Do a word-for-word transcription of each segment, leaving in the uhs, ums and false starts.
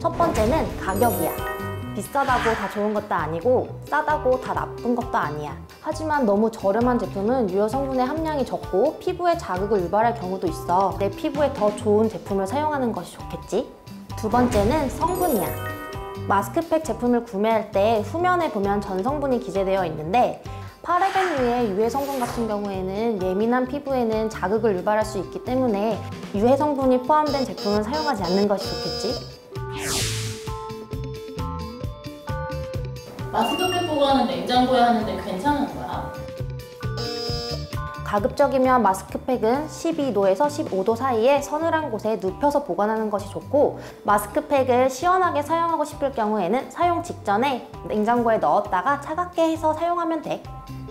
첫 번째는 가격이야. 비싸다고 다 좋은 것도 아니고 싸다고 다 나쁜 것도 아니야. 하지만 너무 저렴한 제품은 유효 성분의 함량이 적고 피부에 자극을 유발할 경우도 있어. 내 피부에 더 좋은 제품을 사용하는 것이 좋겠지? 두 번째는 성분이야. 마스크팩 제품을 구매할 때 후면에 보면 전 성분이 기재되어 있는데 파라벤유의 유해 성분 같은 경우에는 예민한 피부에는 자극을 유발할 수 있기 때문에 유해 성분이 포함된 제품을 사용하지 않는 것이 좋겠지? 마스크팩 보관은 냉장고에 하는데 괜찮은 거야? 가급적이면 마스크팩은 십이 도에서 십오 도 사이에 서늘한 곳에 눕혀서 보관하는 것이 좋고, 마스크팩을 시원하게 사용하고 싶을 경우에는 사용 직전에 냉장고에 넣었다가 차갑게 해서 사용하면 돼.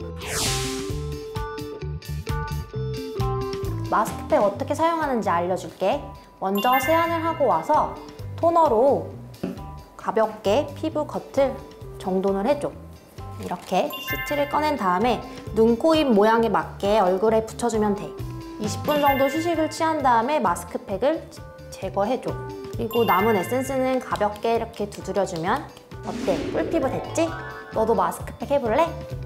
마스크팩 어떻게 사용하는지 알려줄게. 먼저 세안을 하고 와서 토너로 가볍게 피부 겉을 정돈을 해줘. 이렇게 시트를 꺼낸 다음에 눈, 코, 입 모양에 맞게 얼굴에 붙여주면 돼. 이십 분 정도 휴식을 취한 다음에 마스크팩을 제거해줘. 그리고 남은 에센스는 가볍게 이렇게 두드려주면 어때? 꿀피부 됐지? 너도 마스크팩 해볼래?